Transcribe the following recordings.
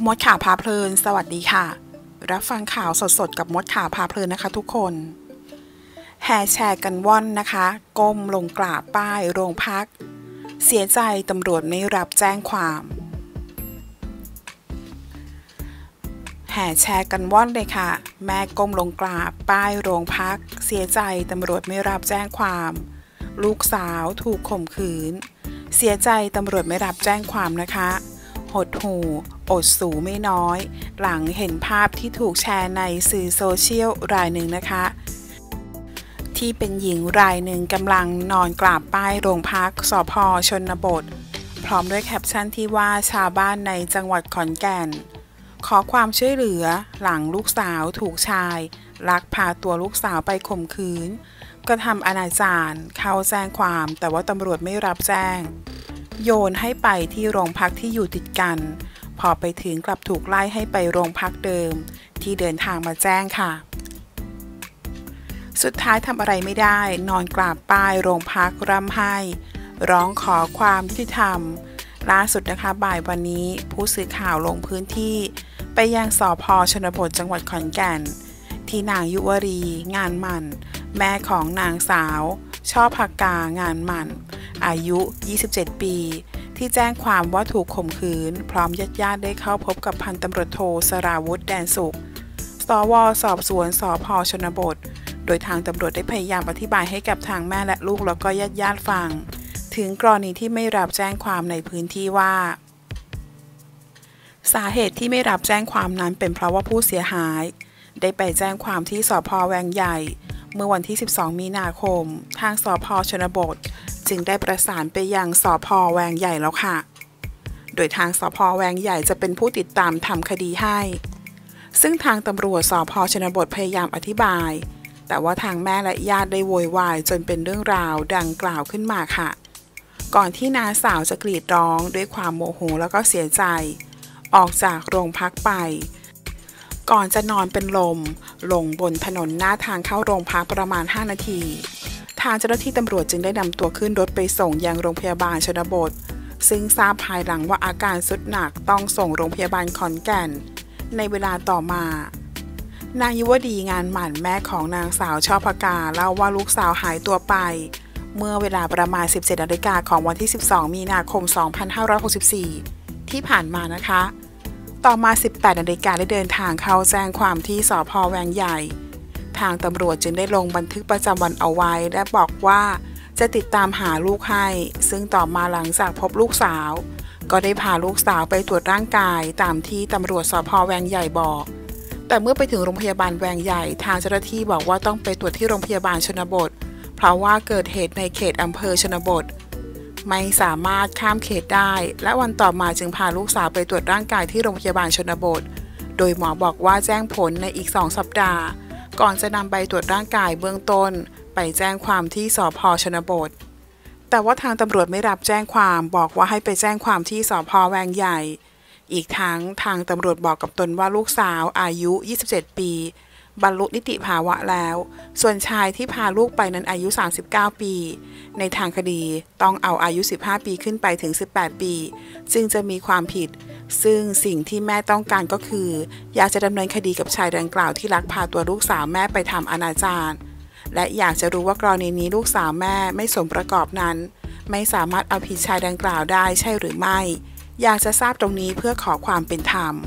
มดข่าวพาเพลินสวัสดีค่ะรับฟังข่าวสดๆกับมดข่าวพาเพลินนะคะทุกคนแห่แชร์กันว่อนนะคะก้มลงกราบป้ายโรงพักเสียใจตำรวจไม่รับแจ้งความแห่แชร์กันว่อนเลยค่ะแม่ก้มลงกราบป้ายโรงพักเสียใจตำรวจไม่รับแจ้งความลูกสาวถูกข่มขืนเสียใจตำรวจไม่รับแจ้งความนะคะหดหู่อดสูไม่น้อยหลังเห็นภาพที่ถูกแชร์ในสื่อโซเชียลรายหนึ่งนะคะที่เป็นหญิงรายหนึ่งกำลังนอนกราบป้ายโรงพักสภ.ชนบทพร้อมด้วยแคปชั่นที่ว่าชาวบ้านในจังหวัดขอนแก่นขอความช่วยเหลือหลังลูกสาวถูกชายลักพาตัวลูกสาวไปข่มขืนกระทำอนาจารเข้าแจ้งความแต่ว่าตำรวจไม่รับแจ้งโยนให้ไปที่โรงพักที่อยู่ติดกันพอไปถึงกลับถูกไล่ให้ไปโรงพักเดิมที่เดินทางมาแจ้งค่ะสุดท้ายทำอะไรไม่ได้นอนกราบป้ายโรงพักร่ำไห้ร้องขอความยุติธรรมล่าสุดนะคะบ่ายวันนี้ผู้สื่อข่าวลงพื้นที่ไปยังสภ.ชนบทจังหวัดขอนแก่นที่นางยุวรีงานหมั่นแม่ของนางสาวช่อภากางานหมั่นอายุ27ปีที่แจ้งความว่าถูกข่มขืนพร้อมญาติได้เข้าพบกับพันตำรวจโทสราวุธแดนสุขสว.สอบสวนสภ.ชนบทโดยทางตำรวจได้พยายามอธิบายให้กับทางแม่และลูกแล้วก็ญาติฟังถึงกรณีที่ไม่รับแจ้งความในพื้นที่ว่าสาเหตุที่ไม่รับแจ้งความนั้นเป็นเพราะว่าผู้เสียหายได้ไปแจ้งความที่สภ.แวงใหญ่เมื่อวันที่12มีนาคมทางสภ.ชนบทจึงได้ประสานไปยังสภ.แวงใหญ่แล้วค่ะโดยทางสภ.แวงใหญ่จะเป็นผู้ติดตามทำคดีให้ซึ่งทางตำรวจสภ.ชนบทพยายามอธิบายแต่ว่าทางแม่และญาติได้โวยวายจนเป็นเรื่องราวดังกล่าวขึ้นมาค่ะก่อนที่น้าสาวจะกรีดร้องด้วยความโมโหแล้วก็เสียใจออกจากโรงพักไปก่อนจะนอนเป็นลมลงบนถนนหน้าทางเข้าโรงพักประมาณ5นาทีทางเจ้าหน้าที่ตำรวจจึงได้นำตัวขึ้นรถไปส่งยังโรงพยาบาลชนบทซึ่งทราบภายหลังว่าอาการทรุดหนักต้องส่งโรงพยาบาลขอนแก่นในเวลาต่อมานางยุวดีงานหมั่นแม่ของนางสาวช่อภากาเล่าว่าลูกสาวหายตัวไปเมื่อเวลาประมาณ 17 นาฬิกาของวันที่12มีนาคม2564ที่ผ่านมานะคะต่อมา 18 นาฬิกาได้เดินทางเข้าแจ้งความที่สภ.แวงใหญ่ทางตำรวจจึงได้ลงบันทึกประจำวันเอาไว้และบอกว่าจะติดตามหาลูกให้ซึ่งต่อมาหลังจากพบลูกสาวก็ได้พาลูกสาวไปตรวจร่างกายตามที่ตำรวจสภ.แวงใหญ่บอกแต่เมื่อไปถึงโรงพยาบาลแวงใหญ่ทางเจ้าหน้าที่บอกว่าต้องไปตรวจที่โรงพยาบาลชนบทเพราะว่าเกิดเหตุในเขตอำเภอชนบทไม่สามารถข้ามเขตได้และวันต่อมาจึงพาลูกสาวไปตรวจร่างกายที่โรงพยาบาลชนบทโดยหมอบอกว่าแจ้งผลในอีก2 สัปดาห์ก่อนจะนำใบตรวจร่างกายเบื้องต้นไปแจ้งความที่สภ.ชนบทแต่ว่าทางตำรวจไม่รับแจ้งความบอกว่าให้ไปแจ้งความที่สภ.แวงใหญ่อีกทั้งทางตำรวจบอกกับตนว่าลูกสาวอายุ27ปีบรรลุนิติภาวะแล้วส่วนชายที่พาลูกไปนั้นอายุ39ปีในทางคดีต้องเอาอายุ15ปีขึ้นไปถึง18ปีจึงจะมีความผิดซึ่งสิ่งที่แม่ต้องการก็คืออยากจะดำเนินคดีกับชายดังกล่าวที่ลักพาตัวลูกสาวแม่ไปทำอนาจารและอยากจะรู้ว่ากรณีนี้ลูกสาวแม่ไม่สมประกอบนั้นไม่สามารถเอาผิดชายดังกล่าวได้ใช่หรือไม่อยากจะทราบตรงนี้เพื่อขอความเป็นธรรม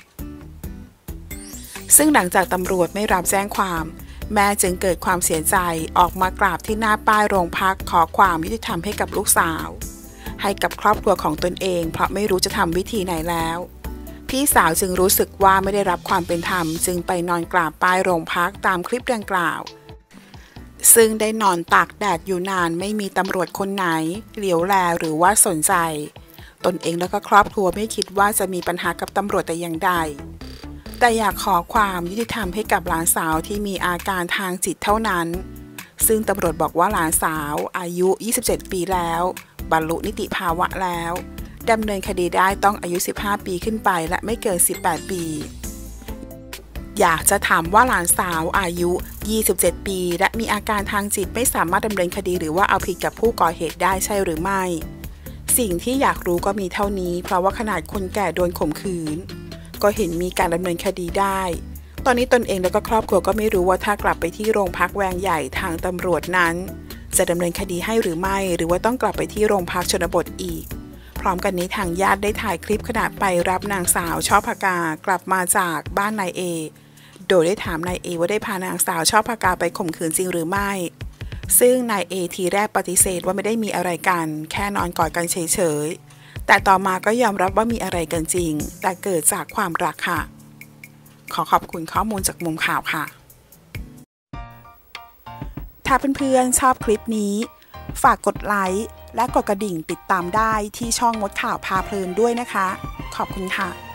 ซึ่งหลังจากตำรวจไม่รับแจ้งความแม่จึงเกิดความเสียใจออกมากราบที่หน้าป้ายโรงพักขอความยุติธรรมให้กับลูกสาวให้กับครอบครัวของตนเองเพราะไม่รู้จะทำวิธีไหนแล้วพี่สาวจึงรู้สึกว่าไม่ได้รับความเป็นธรรมจึงไปนอนกราบป้ายโรงพักตามคลิปดังกล่าวซึ่งได้นอนตากแดดอยู่นานไม่มีตำรวจคนไหนเหลียวแลหรือว่าสนใจตนเองและก็ครอบครัวไม่คิดว่าจะมีปัญหากับตำรวจแต่อย่างใดแต่อยากขอความยุติธรรมให้กับหลานสาวที่มีอาการทางจิตเท่านั้นซึ่งตำรวจบอกว่าหลานสาวอายุ27ปีแล้วบรรลุนิติภาวะแล้วดำเนินคดีได้ต้องอายุ15ปีขึ้นไปและไม่เกิน18ปีอยากจะถามว่าหลานสาวอายุ27ปีและมีอาการทางจิตไม่สามารถดำเนินคดีหรือว่าเอาผิดกับผู้ก่อเหตุได้ใช่หรือไม่สิ่งที่อยากรู้ก็มีเท่านี้เพราะว่าขนาดคนแก่โดนข่มขืนก็เห็นมีการดำเนินคดีได้ตอนนี้ตนเองและก็ครอบครัวก็ไม่รู้ว่าถ้ากลับไปที่โรงพักแวงใหญ่ทางตำรวจนั้นจะดำเนินคดีให้หรือไม่หรือว่าต้องกลับไปที่โรงพักชนบทอีกพร้อมกันนี้ทางญาติได้ถ่ายคลิปขณะไปรับนางสาวช่อพกากลับมาจากบ้านนายเอโดยได้ถามนายเอว่าได้พานางสาวช่อพกาไปข่มขืนจริงหรือไม่ซึ่งนายเอทีแรกปฏิเสธว่าไม่ได้มีอะไรกันแค่นอนกอดกันเฉยๆแต่ต่อมาก็ยอมรับว่ามีอะไรกันจริงแต่เกิดจากความรักค่ะขอขอบคุณข้อมูลจากมุมข่าวค่ะถ้าเพื่อนๆชอบคลิปนี้ฝากกดไลค์และกดกระดิ่งติดตามได้ที่ช่องมดข่าวพาเพลินด้วยนะคะขอบคุณค่ะ